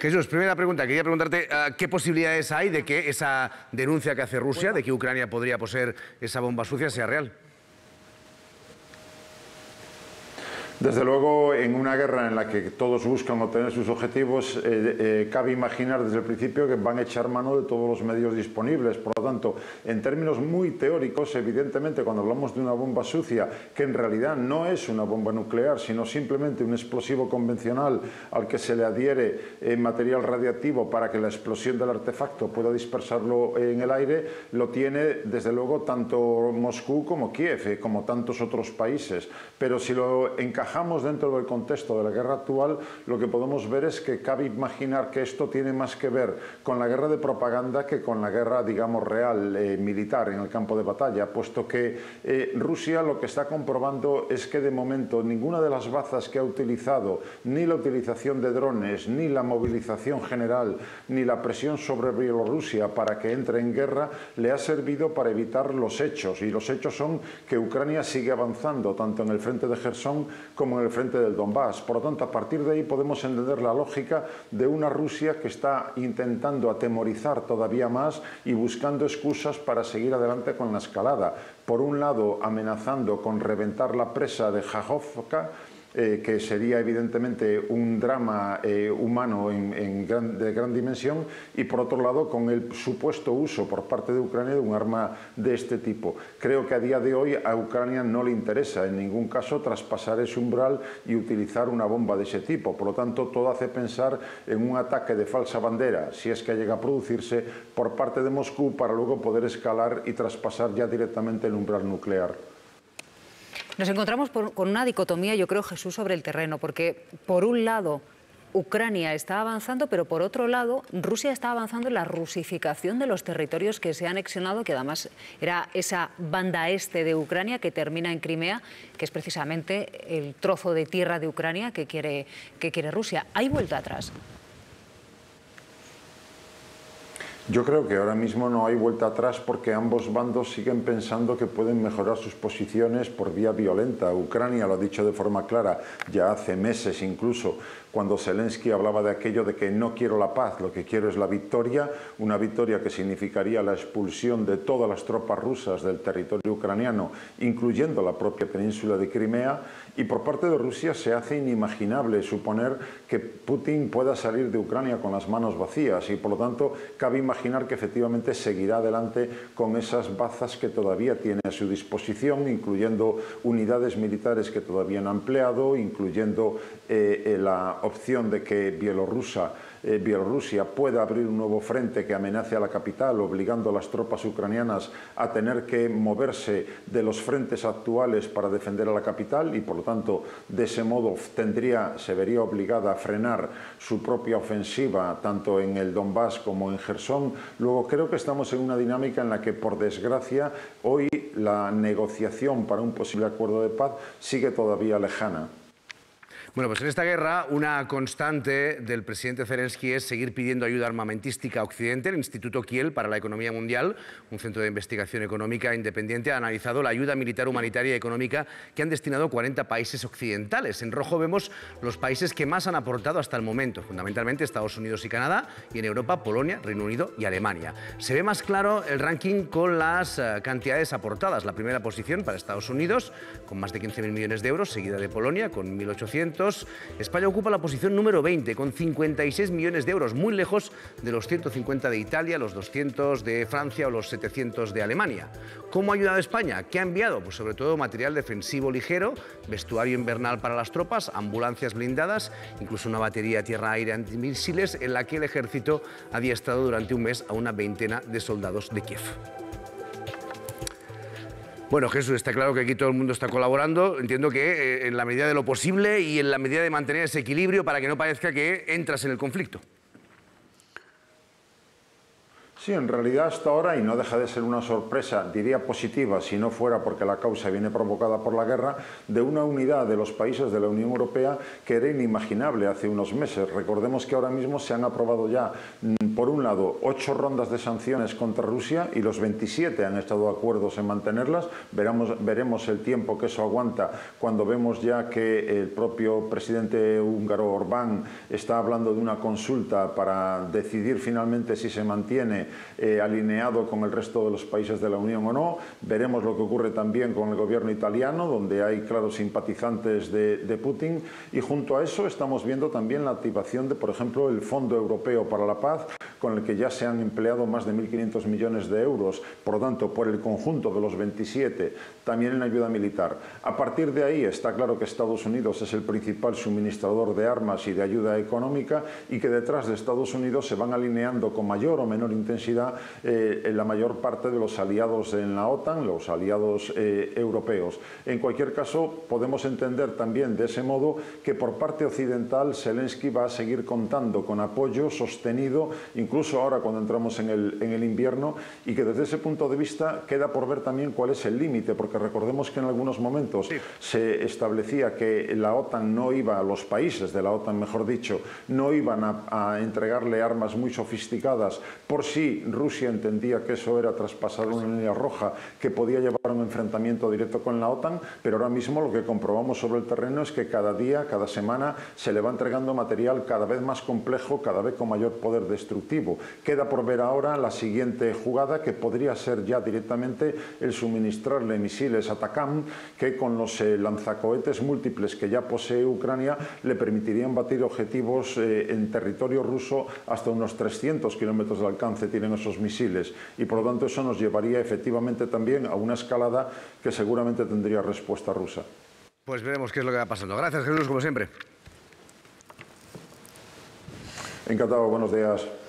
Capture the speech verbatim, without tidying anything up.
Jesús, primera pregunta. Quería preguntarte uh, qué posibilidades hay de que esa denuncia que hace Rusia, de que Ucrania podría poseer esa bomba sucia, sea real. Desde luego, en una guerra en la que todos buscan obtener sus objetivos, eh, eh, cabe imaginar desde el principio que van a echar mano de todos los medios disponibles. Por lo tanto, en términos muy teóricos, evidentemente, cuando hablamos de una bomba sucia, que en realidad no es una bomba nuclear, sino simplemente un explosivo convencional al que se le adhiere eh, material radiactivo para que la explosión del artefacto pueda dispersarlo en el aire, lo tiene, desde luego, tanto Moscú como Kiev, eh, como tantos otros países. Pero si lo encajamos dentro del contexto de la guerra actual, lo que podemos ver es que cabe imaginar que esto tiene más que ver con la guerra de propaganda que con la guerra, digamos, real, eh, militar en el campo de batalla, puesto que eh, Rusia lo que está comprobando es que de momento ninguna de las bazas que ha utilizado, ni la utilización de drones, ni la movilización general, ni la presión sobre Bielorrusia para que entre en guerra, le ha servido para evitar los hechos, y los hechos son que Ucrania sigue avanzando tanto en el frente de Jersón como en el frente del Donbass. Por lo tanto, a partir de ahí podemos entender la lógica de una Rusia que está intentando atemorizar todavía más y buscando excusas para seguir adelante con la escalada. Por un lado, amenazando con reventar la presa de Kharkovka, Eh, que sería evidentemente un drama eh, humano en, en gran, de gran dimensión, y por otro lado con el supuesto uso por parte de Ucrania de un arma de este tipo. Creo que a día de hoy a Ucrania no le interesa en ningún caso traspasar ese umbral y utilizar una bomba de ese tipo. Por lo tanto, todo hace pensar en un ataque de falsa bandera, si es que llega a producirse, por parte de Moscú, para luego poder escalar y traspasar ya directamente el umbral nuclear. Nos encontramos por, con una dicotomía, yo creo, Jesús, sobre el terreno, porque por un lado Ucrania está avanzando, pero por otro lado Rusia está avanzando en la rusificación de los territorios que se ha anexionado, que además era esa banda este de Ucrania que termina en Crimea, que es precisamente el trozo de tierra de Ucrania que quiere, que quiere Rusia. ¿Hay vuelta atrás? Yo creo que ahora mismo no hay vuelta atrás, porque ambos bandos siguen pensando que pueden mejorar sus posiciones por vía violenta. Ucrania lo ha dicho de forma clara ya hace meses, incluso cuando Zelensky hablaba de aquello de que no quiero la paz, lo que quiero es la victoria, una victoria que significaría la expulsión de todas las tropas rusas del territorio ucraniano, incluyendo la propia península de Crimea. Y por parte de Rusia se hace inimaginable suponer que Putin pueda salir de Ucrania con las manos vacías, y por lo tanto cabe imaginar que efectivamente seguirá adelante con esas bazas que todavía tiene a su disposición, incluyendo unidades militares que todavía no ha empleado, incluyendo eh, eh, la opción de que Bielorrusia, eh, Bielorrusia pueda abrir un nuevo frente que amenace a la capital, obligando a las tropas ucranianas a tener que moverse de los frentes actuales para defender a la capital, y por lo tanto de ese modo tendría, se vería obligada a frenar su propia ofensiva tanto en el Donbass como en Jersón. Luego creo que estamos en una dinámica en la que, por desgracia, hoy la negociación para un posible acuerdo de paz sigue todavía lejana. Bueno, pues en esta guerra una constante del presidente Zelensky es seguir pidiendo ayuda armamentística a Occidente. El Instituto Kiel para la Economía Mundial, un centro de investigación económica independiente, ha analizado la ayuda militar, humanitaria y económica que han destinado cuarenta países occidentales. En rojo vemos los países que más han aportado hasta el momento, fundamentalmente Estados Unidos y Canadá, y en Europa Polonia, Reino Unido y Alemania. Se ve más claro el ranking con las uh, cantidades aportadas. La primera posición para Estados Unidos, con más de quince mil millones de euros, seguida de Polonia, con mil ochocientos. España ocupa la posición número veinte, con cincuenta y seis millones de euros, muy lejos de los ciento cincuenta de Italia, los doscientos de Francia o los setecientos de Alemania. ¿Cómo ha ayudado España? ¿Qué ha enviado? Pues sobre todo material defensivo ligero, vestuario invernal para las tropas, ambulancias blindadas, incluso una batería tierra-aire antimisiles en la que el ejército ha adiestrado durante un mes a una veintena de soldados de Kiev. Bueno, Jesús, está claro que aquí todo el mundo está colaborando. Entiendo que eh, en la medida de lo posible y en la medida de mantener ese equilibrio para que no parezca que entras en el conflicto. Sí, en realidad hasta ahora, y no deja de ser una sorpresa, diría positiva, si no fuera porque la causa viene provocada por la guerra, de una unidad de los países de la Unión Europea que era inimaginable hace unos meses. Recordemos que ahora mismo se han aprobado ya, por un lado, ocho rondas de sanciones contra Rusia y los veintisiete han estado de acuerdo en mantenerlas. Veremos, veremos el tiempo que eso aguanta cuando vemos ya que el propio presidente húngaro Orbán está hablando de una consulta para decidir finalmente si se mantiene Eh, alineado con el resto de los países de la Unión o no. Veremos lo que ocurre también con el gobierno italiano, donde hay claros simpatizantes de, de Putin, y junto a eso estamos viendo también la activación de, por ejemplo, el Fondo Europeo para la Paz, con el que ya se han empleado más de mil quinientos millones de euros, por lo tanto, por el conjunto de los veintisiete, también en ayuda militar. A partir de ahí está claro que Estados Unidos es el principal suministrador de armas y de ayuda económica, y que detrás de Estados Unidos se van alineando con mayor o menor intensidad eh, en la mayor parte de los aliados en la OTAN, los aliados eh, europeos. En cualquier caso, podemos entender también de ese modo que por parte occidental Zelensky va a seguir contando con apoyo sostenido, incluso ahora cuando entramos en el, en el invierno, y que desde ese punto de vista queda por ver también cuál es el límite, porque recordemos que en algunos momentos sí. se establecía que la OTAN no iba, los países de la OTAN, mejor dicho, no iban a, a entregarle armas muy sofisticadas por si Rusia entendía que eso era traspasar una línea roja que podía llevar a un enfrentamiento directo con la OTAN, pero ahora mismo lo que comprobamos sobre el terreno es que cada día, cada semana, se le va entregando material cada vez más complejo, cada vez con mayor poder destructivo. Queda por ver ahora la siguiente jugada, que podría ser ya directamente el suministrarle misiles ATACMS, que con los eh, lanzacohetes múltiples que ya posee Ucrania le permitirían batir objetivos eh, en territorio ruso hasta unos trescientos kilómetros de alcance tienen esos misiles, y por lo tanto eso nos llevaría efectivamente también a una escalada que seguramente tendría respuesta rusa. Pues veremos qué es lo que va pasando. Gracias, Jesús, como siempre. Encantado, buenos días.